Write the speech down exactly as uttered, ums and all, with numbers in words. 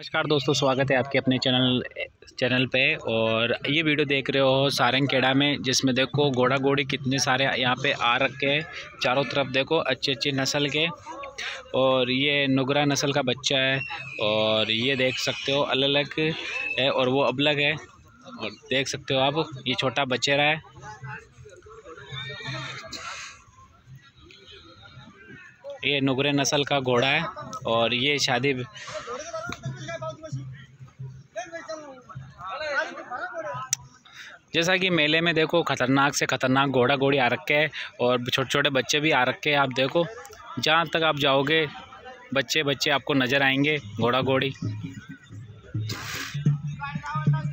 नमस्कार दोस्तों, स्वागत है आपके अपने चैनल चैनल पे। और ये वीडियो देख रहे हो सारंगखेड़ा में, जिसमें देखो घोड़ा घोड़ी कितने सारे यहाँ पे आ रखे हैं। चारों तरफ देखो अच्छी अच्छी नस्ल के, और ये नुगरा नस्ल का बच्चा है। और ये देख सकते हो अलग अलग है और वो अबलग है। और देख सकते हो आप, ये छोटा बचेरा है। ये नुगरे नस्ल का घोड़ा है और ये शादी जैसा कि मेले में देखो खतरनाक से खतरनाक घोड़ा घोड़ी आ रखे हैं और छोटे छोटे बच्चे भी आ रखे हैं। आप देखो, जहाँ तक आप जाओगे बच्चे बच्चे आपको नज़र आएंगे, घोड़ा घोड़ी।